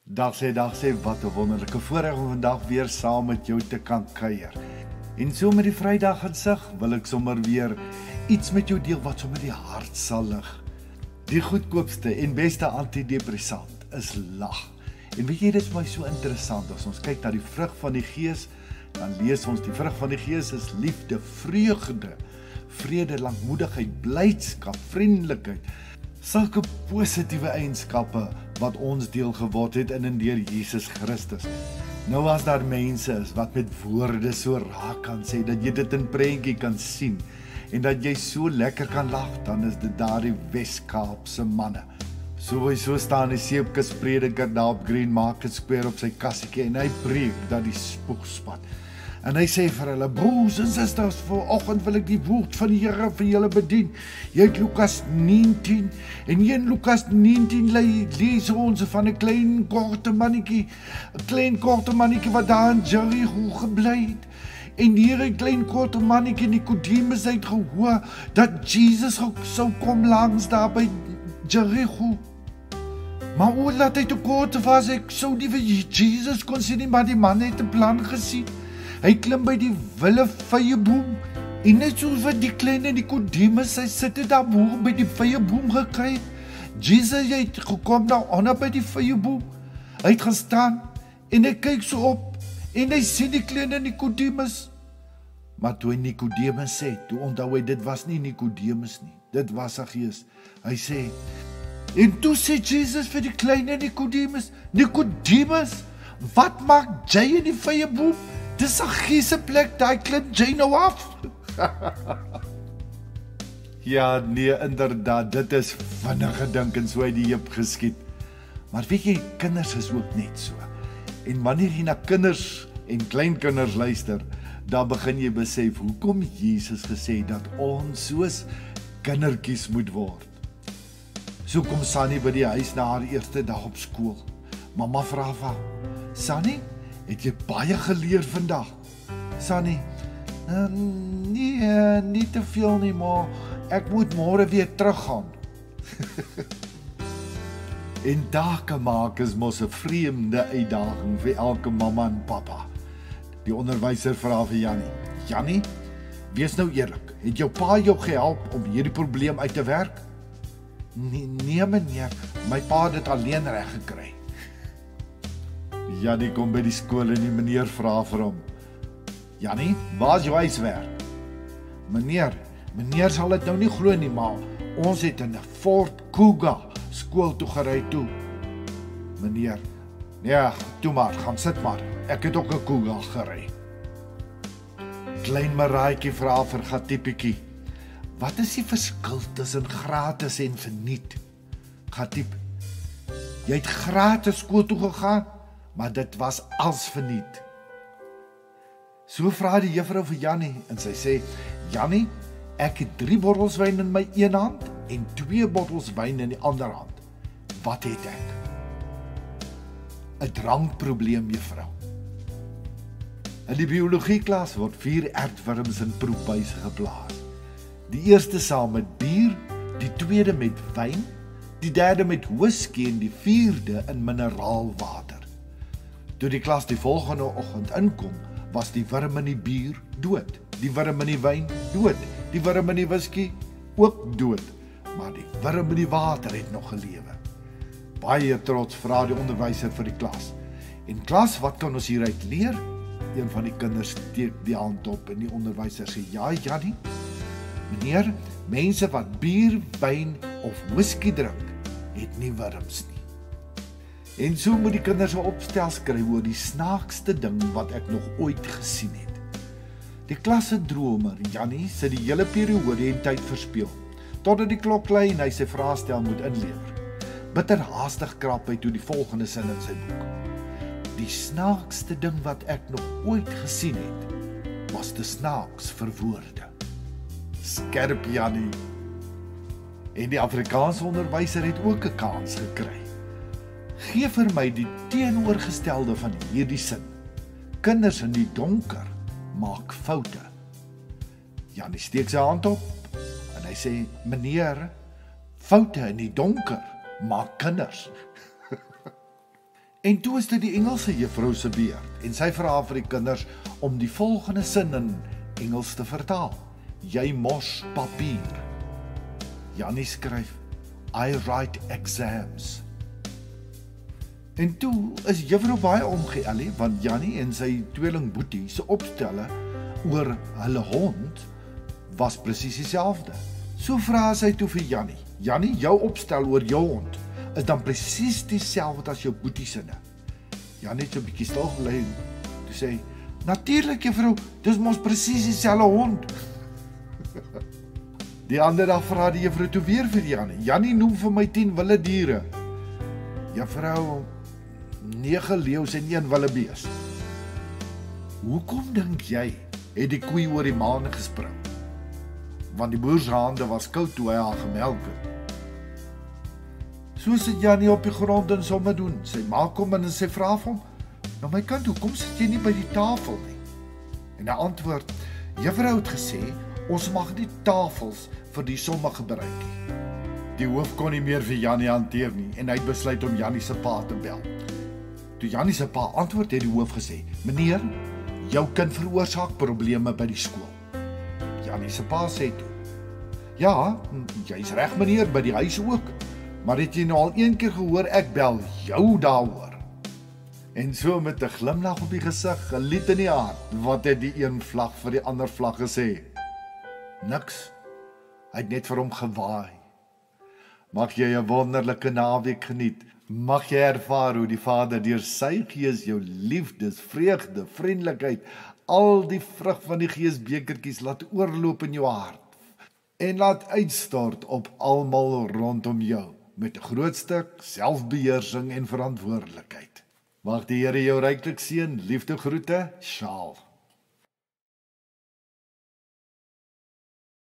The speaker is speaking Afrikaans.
Dag sê, wat 'n wonderlike voorreg om vandag weer saam met jou te kan kuier. En so met die Vrydag gesig wil ek sommer weer iets met jou deel wat sommer die hart sal lig. Die goedkoopste en beste antidepressant is lag. En weet jy, dit is my so interessant, as ons kyk na die vrug van die Gees, dan lees ons die vrug van die Gees is liefde, vreugde, vrede, lankmoedigheid, blydskap, vriendelikheid, sulke positiewe eienskappe wat ons deel geword het in en deur Jesus Christus. Nou as daar mense is wat met woorde so raak kan sê, dat jy dit in prentjie kan sien, en dat jy so lekker kan lag, dan is dit daar die Wes-Kaapse manne. So staan die seepkusprediker daar op Green Market Square op sy kassietjie, en hy preek dat die spoeg spat. En hy sê vir hulle, broers en susters, vanoggend wil ek die woord van die Here vir julle bedien. Jy het Lukas 19, en hier in Lukas 19 lees ons van 'n klein korte mannetjie wat daar in Jericho gebly het. En hier 'n klein korte mannetjie, Nicodemus, het gehoor dat Jesus sou kom langs daar by Jericho. Maar hoe laat hy te kort was, ek sou nie vir Jesus kon sien nie, maar die man het 'n plan gesien. Hy klim by die wille vyeboom, en net soos wat die kleine Nicodemus, hy sit daar bo by die vyeboom gekry. Jesus het gekom daar onder by die vyeboom. Hy het gestaan, en hy kyk so op, en hy sien die kleine Nicodemus. Maar toe hy Nicodemus sê, toe onthou hy, dit was nie Nicodemus nie, dit was 'n gees. Hy sê, en toe sê Jesus vir die kleine Nicodemus, Nicodemus, wat maak jy in die vyeboom? Dis 'n geese plek, daai klim jy nou af. Ja, nee, inderdaad, dit is vinnige dink en so uit die heup geskiet. Maar weet jy, kinders is ook net so. En wanneer jy na kinders en kleinkinders luister, dan begin jy besef, hoekom Jesus gesê dat ons soos kindertjies moet word. So kom Sunny by die huis na haar eerste dag op skool. Mamma vra vir haar, Sunny, het jy baie geleer vandag? Sunny, nee, nie te veel nie, maar ek moet môre weer teruggaan. En take maak is mos 'n vreemde uitdaging vir elke mamma en pappa. Die onderwyser vra vir Jannie, wees nou eerlik, het jou pa jou gehelp om hierdie probleem uit te werk? Nee meneer, my pa het dit alleen reg gekry. Jannie kom by die skool en die meneer vra vir hom, Jannie, waar is jou huiswerk? Meneer sal dit nou nie glo nie, maar ons het in 'n Ford Kuga skool toe gery toe. Meneer, ja, toe maar, gaan sit maar, ek het ook 'n Kuga gery. Klein Maraaitjie vra vir Gatiepietjie, wat is die verskil tussen gratis en verniet? Gatiep, jy het gratis skool toe gegaan, maar dit was als verniet. So vra die juffrou vir Jannie, en sy sê, Jannie, ek het 3 bottels wyn in my een hand, en 2 bottels wyn in die ander hand. Wat het ek? 'n Drankprobleem, juffrou. In die biologieklas word 4 aardwurms in proefbuise geplaas. Die eerste saam met bier, die tweede met wyn, die derde met whisky en die vierde in mineraalwater. Toe die klas die volgende oggend inkom, was die wurm in die bier dood, die wurm in die wyn dood, die wurm in die whisky ook dood, maar die wurm in die water het nog gelewe. Baie trots vra die onderwyser vir die klas, en klas, wat kan ons hieruit leer? Een van die kinders steek die hand op en die onderwyser sê, ja Jannie, meneer, mense wat bier, wyn of whisky drink, het nie wurms nie. En so moet die kinders 'n opstel skryf oor die snaakste ding wat ek nog ooit gesien het. Die klas se dromer, Jannie, sit die hele periode en tyd verspeel, totdat die klok lui en hy sy vraestel moet inlewer. Bitter haastig krap hy toe die volgende sin in sy boek. Die snaakste ding wat ek nog ooit gesien het, was te snaaks vir woorde. Skerp Jannie. En die Afrikaanse onderwyser het ook 'n kans gekry. Gee vir my die teenoorgestelde van hierdie sin. Kinders in die donker maak foute. Jannie steek sy hand op en hy sê, meneer, foute in die donker maak kinders. En toe is dit die Engelse juffrou se beurt en sy vra vir die kinders om die volgende sin in Engels te vertaal. Jy mos papier. Jannie skryf, I write exams. En toe is juffrou baie omgee, want Jannie en sy tweeling Boetie se opstelle oor hulle hond was presies dieselfde. So vra sy toe vir Jannie, Jannie, jou opstel oor jou hond is dan presies dieselfde as jou Boetie sinne. Jannie het so 'n bietjie stil gebly en toe sê, natuurlik juffrou, dis mos presies dieselfde hond. Die ander dag vra die juffrou toe weer vir Jannie, Jannie noem vir my 10 wilde diere. Juffrou, 9 leeu's en 1 wilde bees. Hoekom dink jy het die koei oor die maan gespring? Want die boer se hande was koud toe hy haar gemelk het. So sit Jannie op die grond en somme doen. Sy ma kom in en sy vra vir hom, nou my kind, hoekom sit jy nie by die tafel nie? En hy antwoord, juffrou het gesê, ons mag nie tafels vir die somme gebruik nie. Die hoof kon nie meer vir Jannie hanteer nie en hy het besluit om Jannie se pa te bel. Toe Jannie se pa antwoord, het die hoof gesê, meneer, jou kind veroorsaak probleme by die skool. Jannie se pa sê toe, ja, jy's reg meneer, by die huis ook, maar het jy nou al een keer gehoor, ek bel jou daaroor. En so met 'n glimlag op die gesig, 'n lied in die hart, wat het die een vlag vir die ander vlag gesê? Niks, hy het net vir hom gewaai. Mag jy 'n wonderlike naweek geniet, mag jy ervaar hoe die Vader deur sy Gees jou liefdes, vreugde, vriendelikheid, al die vrug van die Gees bekertjies laat oorloop in jou hart en laat uitstort op almal rondom jou met 'n groot stuk selfbeheersing en verantwoordelikheid. Mag die Here jou ryklik seën, liefde groete, Shalom.